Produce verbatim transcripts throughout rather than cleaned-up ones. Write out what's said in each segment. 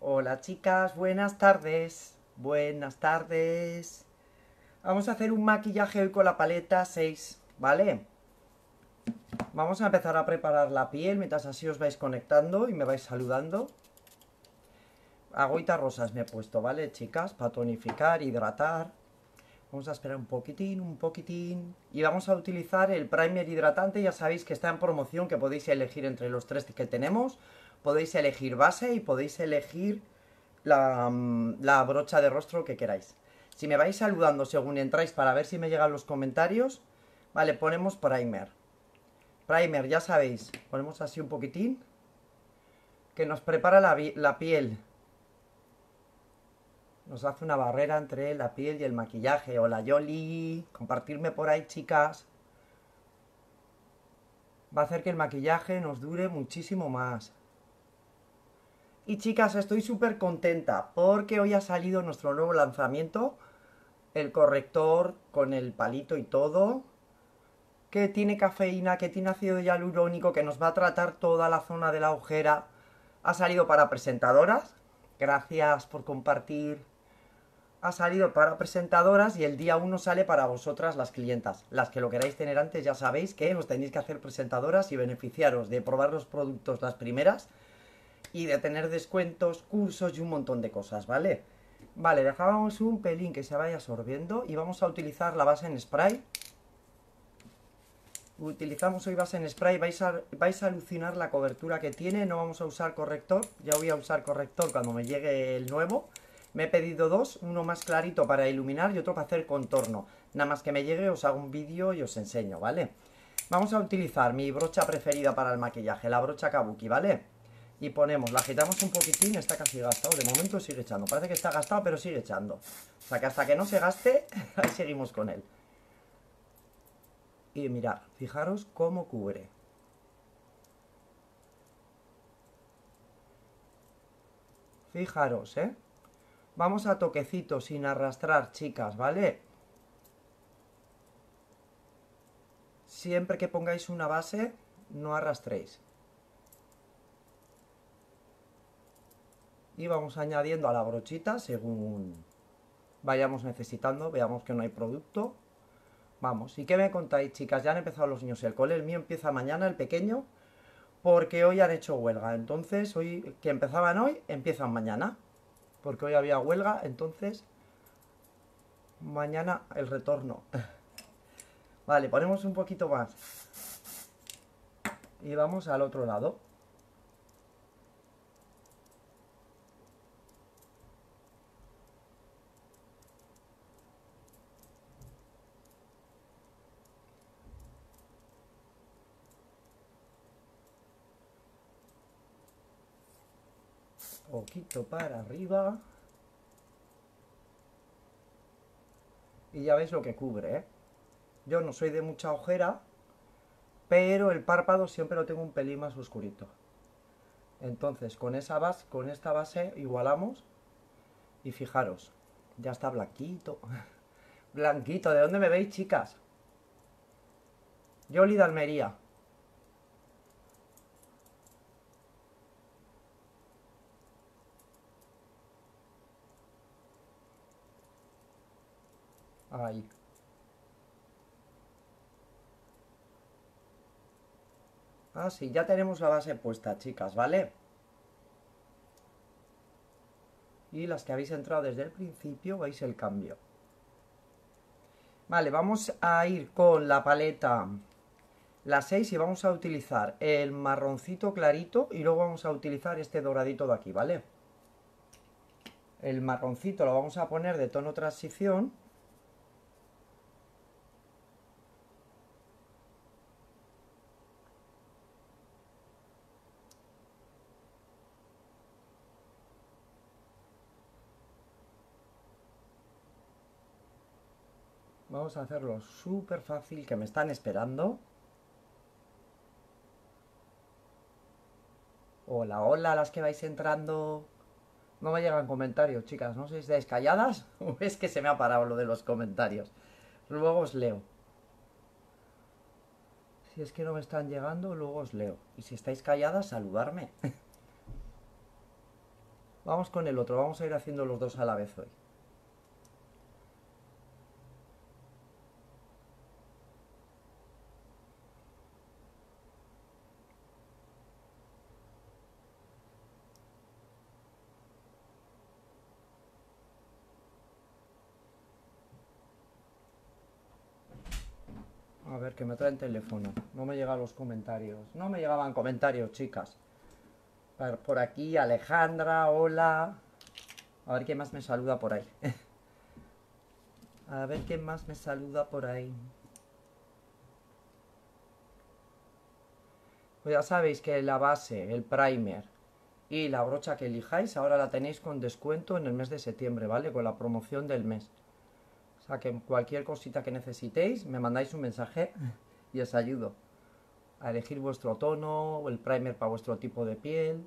Hola chicas, buenas tardes. Buenas tardes. Vamos a hacer un maquillaje hoy con la paleta seis, ¿vale? Vamos a empezar a preparar la piel mientras así os vais conectando y me vais saludando. Agüitas rosas me he puesto, ¿vale, chicas? Para tonificar, hidratar. Vamos a esperar un poquitín, un poquitín. Y vamos a utilizar el primer hidratante. Ya sabéis que está en promoción, que podéis elegir entre los tres que tenemos. Podéis elegir base y podéis elegir la, la brocha de rostro que queráis. Si me vais saludando según entráis para ver si me llegan los comentarios, vale, ponemos primer. Primer, ya sabéis, ponemos así un poquitín, que nos prepara la, la piel. Nos hace una barrera entre la piel y el maquillaje. Hola Yoli, compartirme por ahí, chicas. Va a hacer que el maquillaje nos dure muchísimo más. Y chicas, estoy súper contenta porque hoy ha salido nuestro nuevo lanzamiento. El corrector con el palito y todo. Que tiene cafeína, que tiene ácido hialurónico, que nos va a tratar toda la zona de la ojera. Ha salido para presentadoras. Gracias por compartir. Ha salido para presentadoras y el día uno sale para vosotras las clientas. Las que lo queráis tener antes ya sabéis que os tenéis que hacer presentadoras y beneficiaros de probar los productos las primeras y de tener descuentos, cursos y un montón de cosas, ¿vale? Vale, dejábamos un pelín que se vaya absorbiendo y vamos a utilizar la base en spray. Utilizamos hoy base en spray, vais a, vais a alucinar la cobertura que tiene, no vamos a usar corrector, ya voy a usar corrector cuando me llegue el nuevo. Me he pedido dos, uno más clarito para iluminar y otro para hacer contorno. Nada más que me llegue os hago un vídeo y os enseño, ¿vale? Vamos a utilizar mi brocha preferida para el maquillaje, la brocha Kabuki, ¿vale? Y ponemos, la agitamos un poquitín, está casi gastado, de momento sigue echando. Parece que está gastado, pero sigue echando. O sea que hasta que no se gaste, ahí seguimos con él. Y mirad, fijaros cómo cubre. Fijaros, ¿eh? Vamos a toquecitos sin arrastrar, chicas, ¿vale? Siempre que pongáis una base, no arrastréis. Y vamos añadiendo a la brochita según vayamos necesitando. Veamos que no hay producto. Vamos, ¿y qué me contáis, chicas? Ya han empezado los niños el cole. El mío empieza mañana, el pequeño, porque hoy han hecho huelga. Entonces, hoy que empezaban hoy, empiezan mañana. Porque hoy había huelga, entonces mañana el retorno. Vale, ponemos un poquito más. Y vamos al otro lado. Poquito para arriba. Y ya veis lo que cubre, ¿eh? Yo no soy de mucha ojera, pero el párpado siempre lo tengo un pelín más oscurito. Entonces, con esa base, con esta base igualamos. Y fijaros, ya está blanquito. Blanquito, ¿de dónde me veis, chicas? Yoli de Almería. Ahí. Ah, sí, ya tenemos la base puesta, chicas, ¿vale? Y las que habéis entrado desde el principio, veis el cambio. Vale, vamos a ir con la paleta la seis y vamos a utilizar el marroncito clarito y luego vamos a utilizar este doradito de aquí, ¿vale? El marroncito lo vamos a poner de tono transición. Vamos a hacerlo súper fácil, que me están esperando. Hola, hola, las que vais entrando. No me llegan comentarios, chicas. No sé si estáis calladas o es que se me ha parado lo de los comentarios. Luego os leo. Si es que no me están llegando, luego os leo. Y si estáis calladas, saludarme. Vamos con el otro, vamos a ir haciendo los dos a la vez hoy. A ver, que me traen teléfono. No me llegan los comentarios. No me llegaban comentarios, chicas. A ver, por aquí, Alejandra, hola. A ver quién más me saluda por ahí. A ver quién más me saluda por ahí. Pues ya sabéis que la base, el primer y la brocha que elijáis ahora la tenéis con descuento en el mes de septiembre, ¿vale? Con la promoción del mes. O sea que cualquier cosita que necesitéis me mandáis un mensaje y os ayudo a elegir vuestro tono o el primer para vuestro tipo de piel.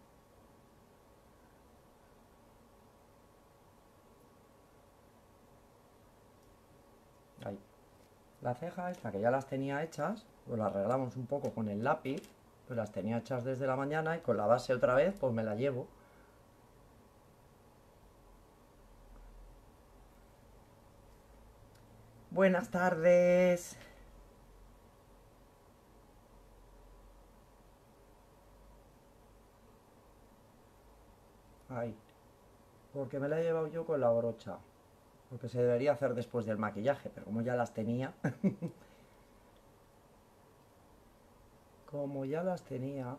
Ahí. Las cejas, esta que ya las tenía hechas, pues las arreglamos un poco con el lápiz, pues las tenía hechas desde la mañana y con la base otra vez, pues me la llevo. Buenas tardes. Ahí. Porque me la he llevado yo con la brocha. Porque se debería hacer después del maquillaje, pero como ya las tenía... como ya las tenía...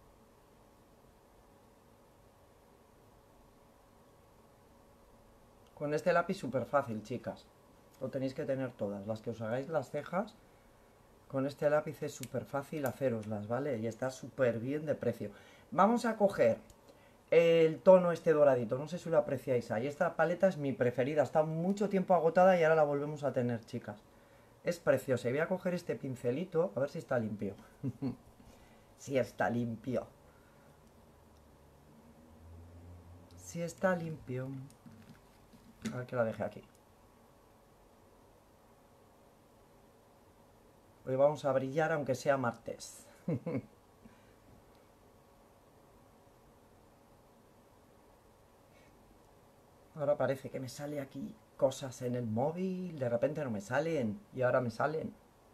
Con este lápiz súper fácil, chicas. Lo tenéis que tener todas. Las que os hagáis las cejas, con este lápiz es súper fácil haceroslas, ¿vale? Y está súper bien de precio. Vamos a coger el tono este doradito. No sé si lo apreciáis ahí. Esta paleta es mi preferida. Está mucho tiempo agotada y ahora la volvemos a tener, chicas. Es preciosa. Y voy a coger este pincelito. A ver si está limpio. Si está limpio. Si está limpio. A ver que la dejé aquí. Hoy vamos a brillar aunque sea martes. Ahora parece que me sale aquí cosas en el móvil. De repente no me salen. Y ahora me salen.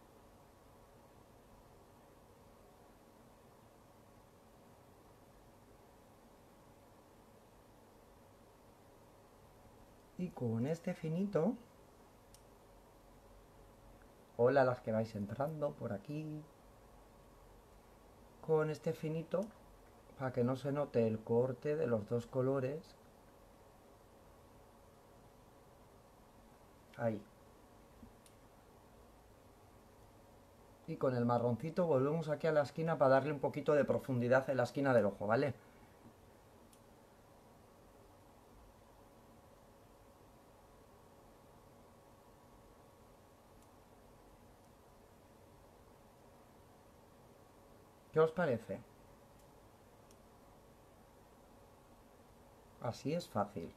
Y con este finito... Hola las que vais entrando por aquí. Con este finito, para que no se note el corte de los dos colores. Ahí. Y con el marroncito volvemos aquí a la esquina para darle un poquito de profundidad en la esquina del ojo, ¿vale? ¿Qué os parece? Así es fácil.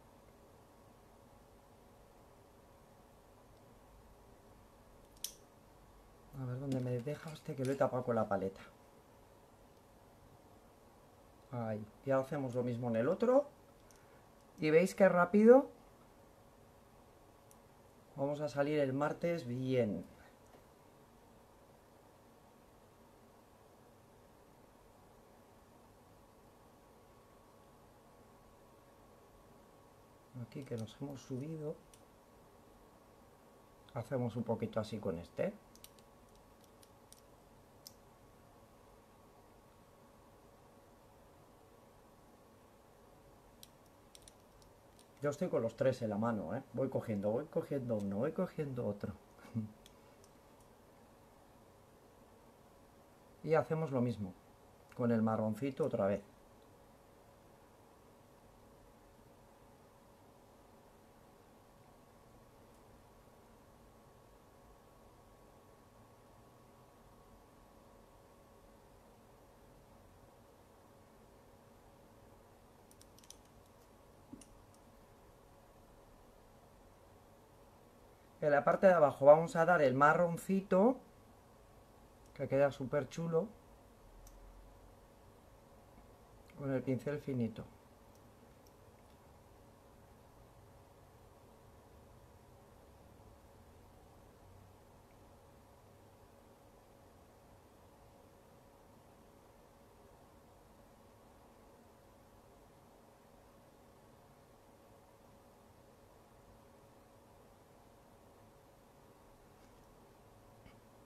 A ver dónde me deja este que lo he tapado con la paleta. Ahí. Y ahora hacemos lo mismo en el otro. Y veis que rápido vamos a salir el martes bien. Aquí que nos hemos subido. Hacemos un poquito así con este. Yo estoy con los tres en la mano, ¿eh? Voy cogiendo, voy cogiendo uno, voy cogiendo otro. Y hacemos lo mismo, con el marroncito otra vez. En la parte de abajo vamos a dar el marroncito, que queda súper chulo, con el pincel finito.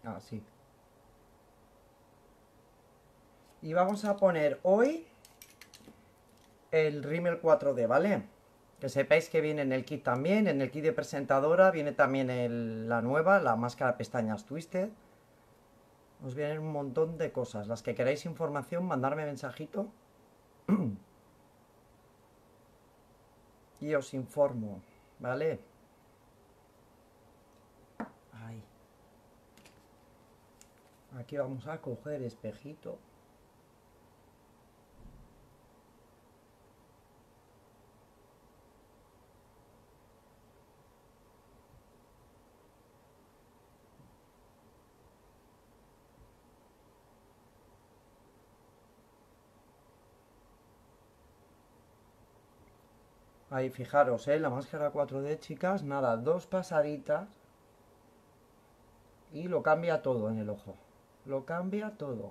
Así. Y vamos a poner hoy el rímel cuatro D, ¿vale? Que sepáis que viene en el kit también, en el kit de presentadora viene también el, la nueva, la máscara pestañas Twisted. Os vienen un montón de cosas. Las que queráis información, mandarme mensajito y os informo, ¿vale? Ahí. Aquí vamos a coger espejito. Ahí, fijaros, ¿eh? La máscara cuatro D, chicas, nada, dos pasaditas y lo cambia todo en el ojo. Lo cambia todo.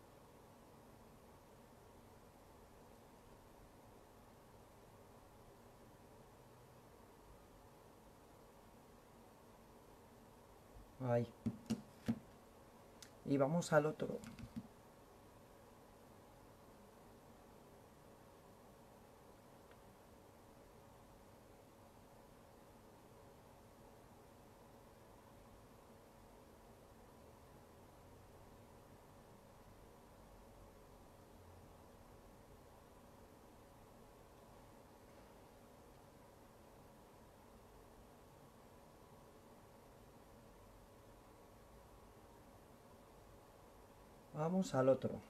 Ahí. Y vamos al otro. Vamos al otro.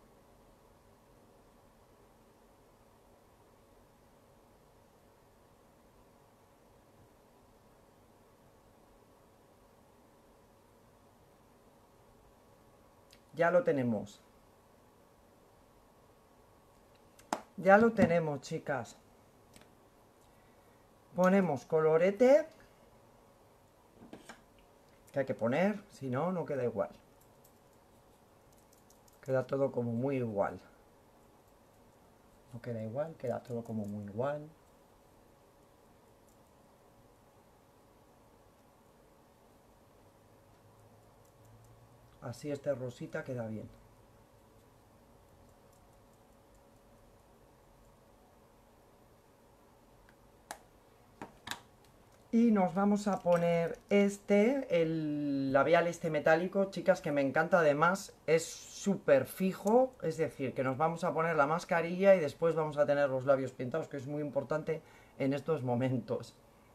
Ya lo tenemos. Ya lo tenemos, chicas. Ponemos colorete, que hay que poner, si no, no queda igual. Queda todo como muy igual. No queda igual, queda todo como muy igual. Así este rosita queda bien. Y nos vamos a poner este, el labial este metálico, chicas, que me encanta. Además es súper fijo, es decir, que nos vamos a poner la mascarilla y después vamos a tener los labios pintados, que es muy importante en estos momentos.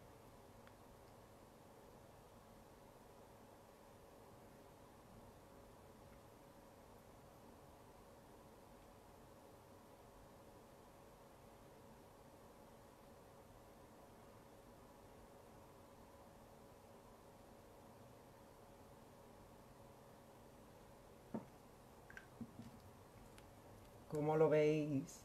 ¿Cómo lo veis?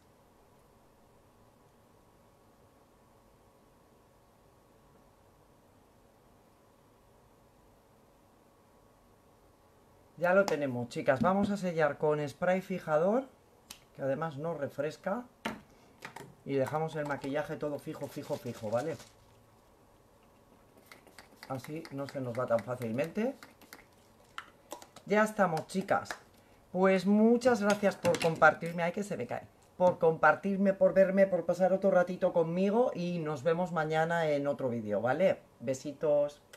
Ya lo tenemos, chicas. Vamos a sellar con spray fijador, que además nos refresca. Y dejamos el maquillaje todo fijo, fijo, fijo, ¿vale? Así no se nos va tan fácilmente. Ya estamos, chicas. Pues muchas gracias por compartirme. Ay, que se me cae. Por compartirme, por verme, por pasar otro ratito conmigo. Y nos vemos mañana en otro vídeo, ¿vale? Besitos.